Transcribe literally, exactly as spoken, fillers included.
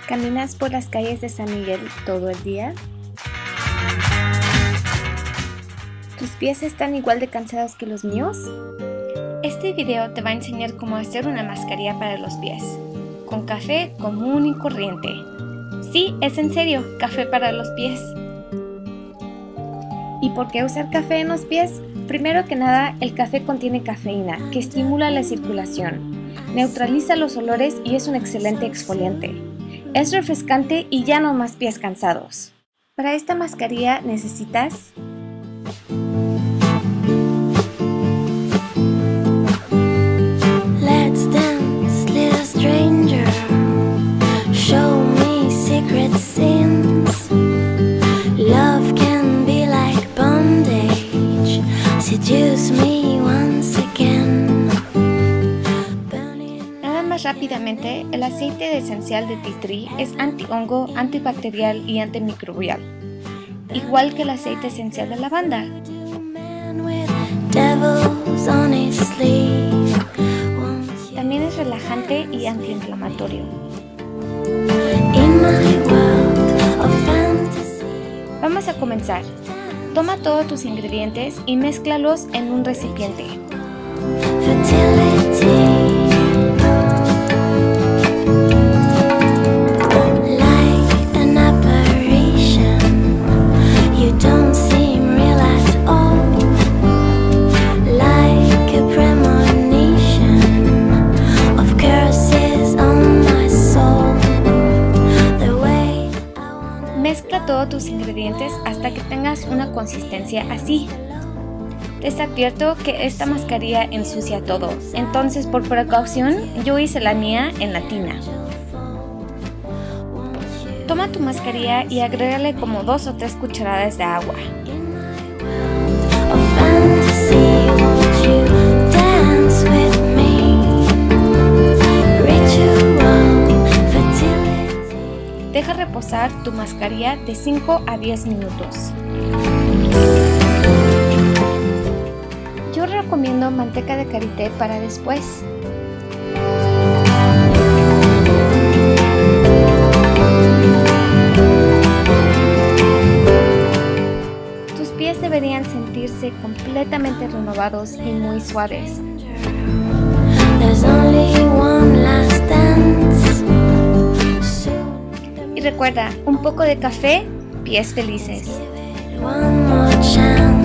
¿Caminas por las calles de San Miguel todo el día? ¿Tus pies están igual de cansados que los míos? Este video te va a enseñar cómo hacer una mascarilla para los pies, con café común y corriente. Sí, es en serio, café para los pies. ¿Y por qué usar café en los pies? Primero que nada, el café contiene cafeína, que estimula la circulación, neutraliza los olores y es un excelente exfoliante. Es refrescante y ya no más pies cansados. Para esta mascarilla necesitas Let's dance, little stranger. Show me secret sins. Love can be like bondage. Seduce me once again. Nada más rápidamente, el aceite esencial de tea tree es antihongo, antibacterial y antimicrobial, igual que el aceite esencial de lavanda. También es relajante y antiinflamatorio. Vamos a comenzar. Toma todos tus ingredientes y mézclalos en un recipiente. Mezcla todos tus ingredientes hasta que tengas una consistencia así. Les advierto que esta mascarilla ensucia todo, entonces por precaución yo hice la mía en la tina. Toma tu mascarilla y agrégale como dos o tres cucharadas de agua. Deja reposar tu mascarilla de cinco a diez minutos. Yo recomiendo manteca de karité para después. Tus pies deberían sentirse completamente renovados y muy suaves. Y recuerda, un poco de café, pies felices.